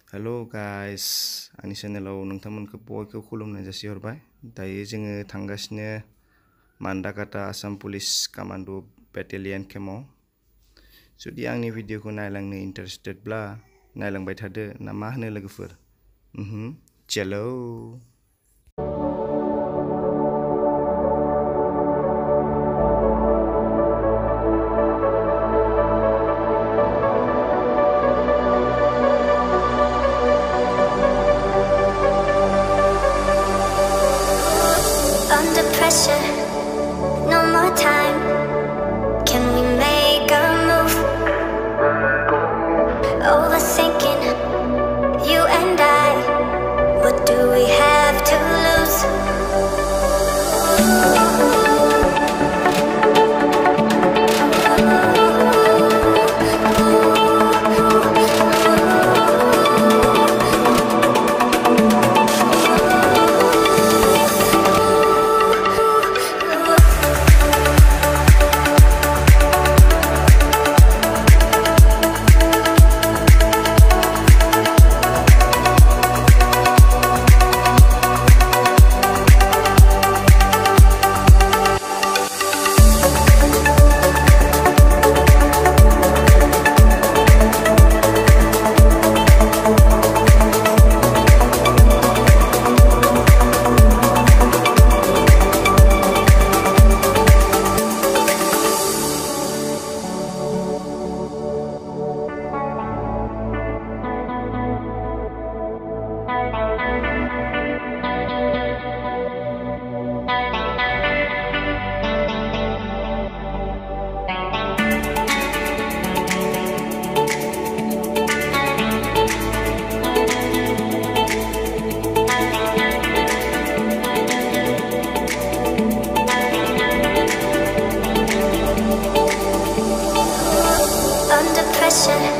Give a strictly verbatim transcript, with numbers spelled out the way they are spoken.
Hello guys, आंनि चेनेलाव नोंथांमोनखौ बयखौ खुलुमनाय जासिहरबाय। दायो जोङो थांगासिनो मान्दाकाटा आसाम पुलिस कमान्डो बेटालियन केम्पआव। जुदि आंनि भिडिअखौ नायलांनो इन्टारेस्टेडब्ला नायलांबाय थादो ना मा होनो लोगोफोर? उमहु चलो। Under pressure, no more time. Can we make a move? Overthinking, you and I. What do we have to lose? Under pressure.